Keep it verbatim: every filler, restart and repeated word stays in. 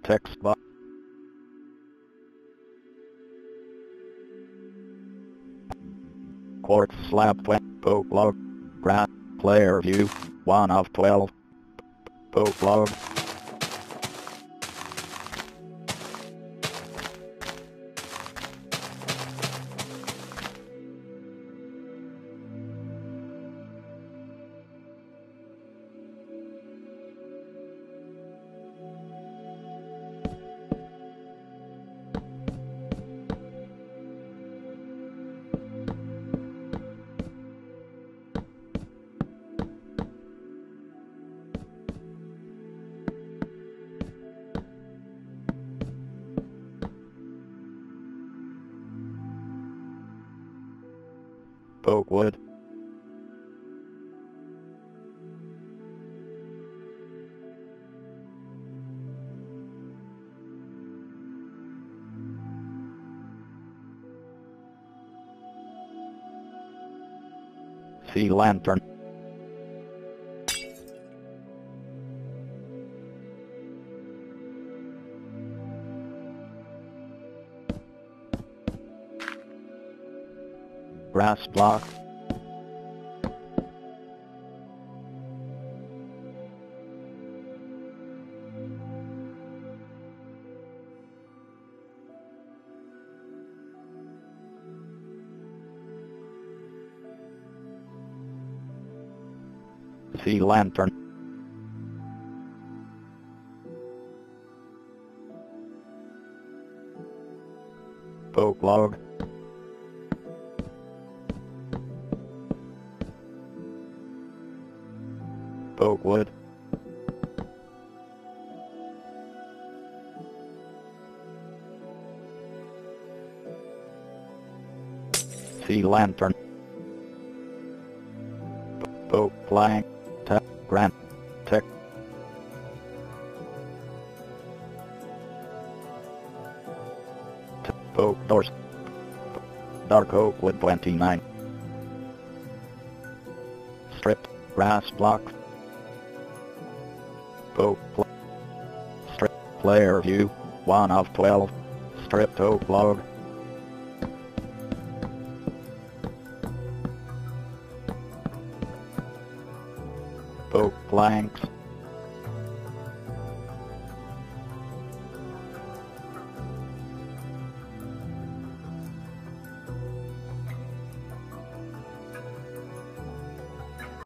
Text box. Quartz slab twenty. Poke log. Grant. Player view. one of twelve. Poke log. Poke wood. Sea lantern. Grass block. Sea lantern. Poke log. Poke wood. Sea lantern. Poke plank. Tech. Grant. Tech. Poke doors. Dark oak wood twenty-nine. Stripped grass block. Poke pl strip player view one of twelve. Stripped oak log. Poke planks.